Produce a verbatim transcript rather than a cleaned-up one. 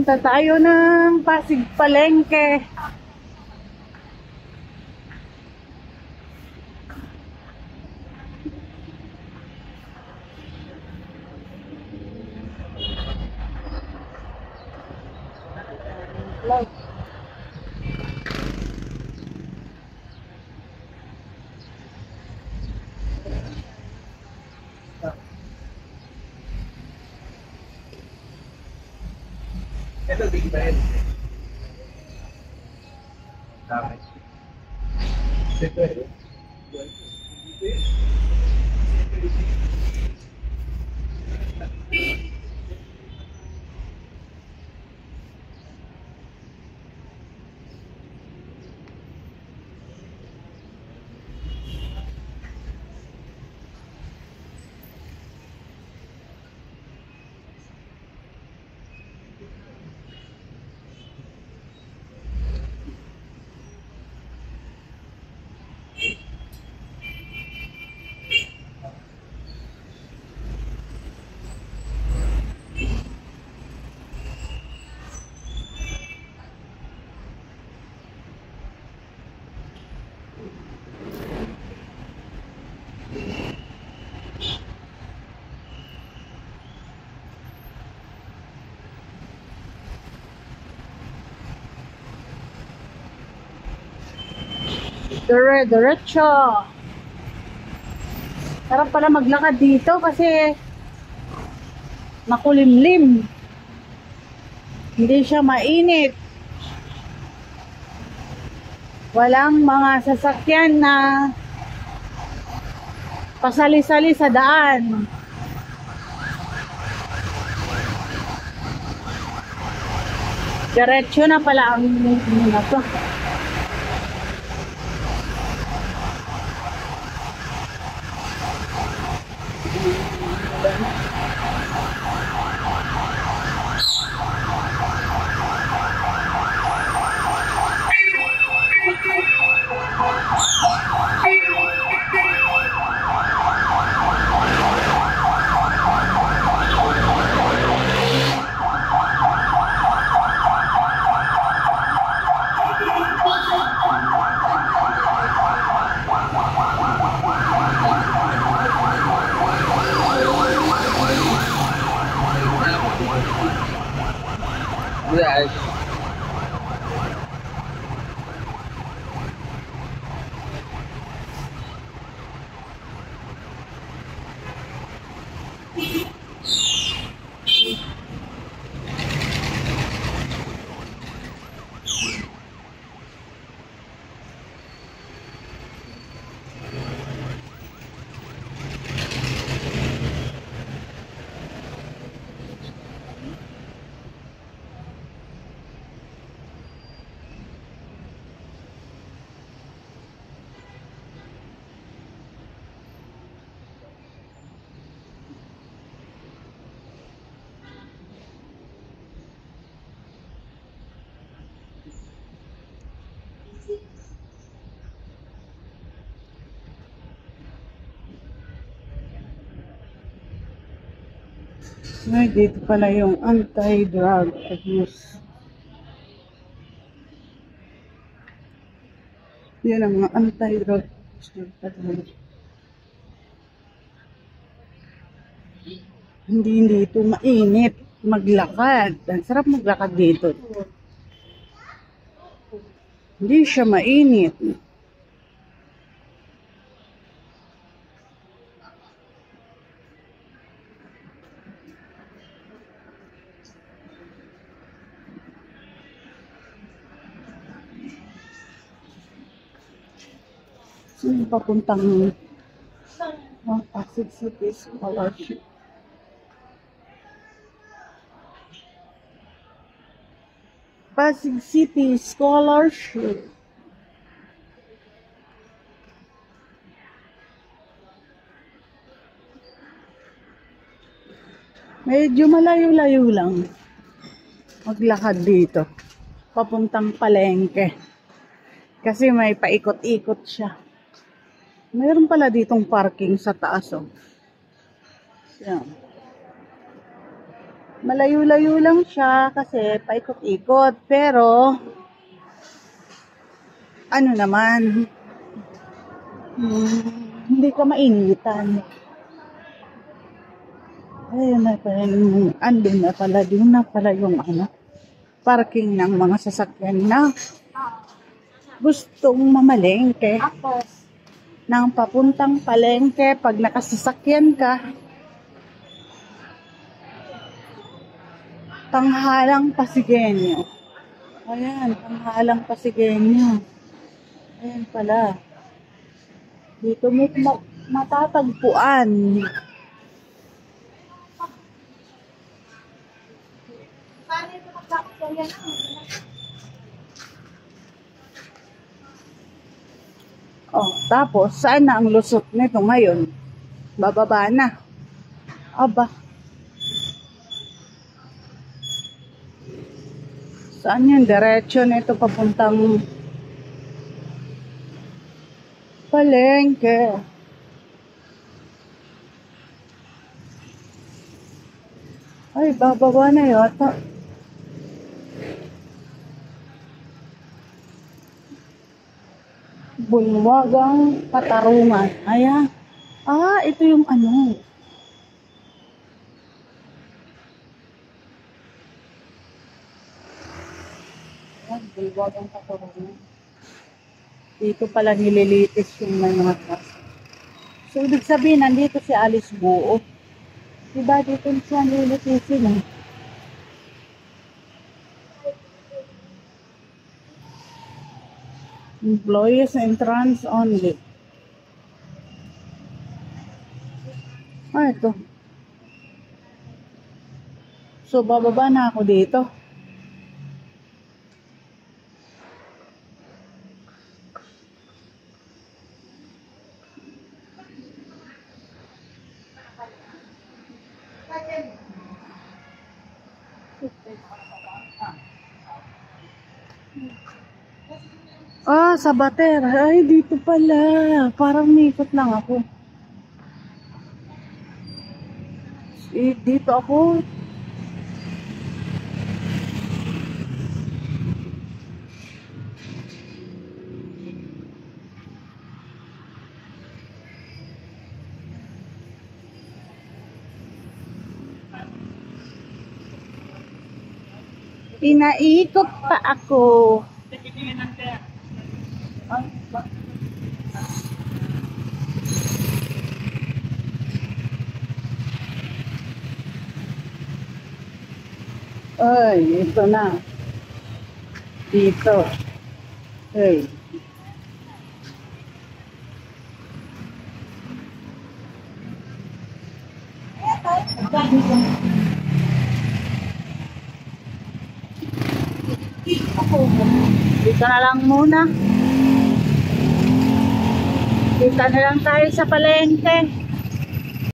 Punta tayo ng Pasig Palengke. Ito, big ba yun? Dami. Ito yun. Dire, diretso. Sarap pala maglakad dito kasi makulimlim. Hindi siya mainit. Walang mga sasakyan na pasali-sali sa daan. Diretso na pala ang na to. Yes. Ay, dito pala yung anti-drug abuse. Yan ang mga anti-drug abuse. Hindi, hindi ito mainit. Maglakad. Ang sarap maglakad dito. Hindi siya mainit. Saan papuntang oh, Pasig City Scholarship? Pasig City Scholarship. Medyo malayo-layo lang maglakad dito papuntang Palengke kasi may paikot-ikot siya. Mayroon pala ditong parking sa taas, oh. Yan. Malayo-layo lang siya kasi paikot-ikot. Pero, ano naman, hmm, hindi ka mainitan. Ayun na pala, yung- andun na pala, doon na pala yung ano, parking ng mga sasakyan na gustong mamalengke. Nang papuntang palengke, pag nakasasakyan ka, Tanghalang Pasigenyo. Ayan, Tanghalang Pasigenyo. Ayan pala. Dito mo ma- matatagpuan. Oh, tapos, saan na ang lusot nito ngayon? Bababa na. Aba. Saan yung diretsyo nito papuntang palengke? Ay, bababa na yata. Bulwagang Katarungan. Ayan. Ah, ito yung ano. Ayan, Bulwagang Katarungan. Dito pala nililitis yung may mga truck. So, ibig sabihin, nandito si Alice Buo. Diba dito siya nililitisin eh. Employees entrance only. Ah, ito. So, bababa na ako dito. Ah, sa Bater. Ay, dito pala. Parang nikot lang ako. Eh, dito ako. Pinaikot pa ako. Ay, ito na. Dito. Ay. Dito na lang muna. Dito na lang tayo sa palengke.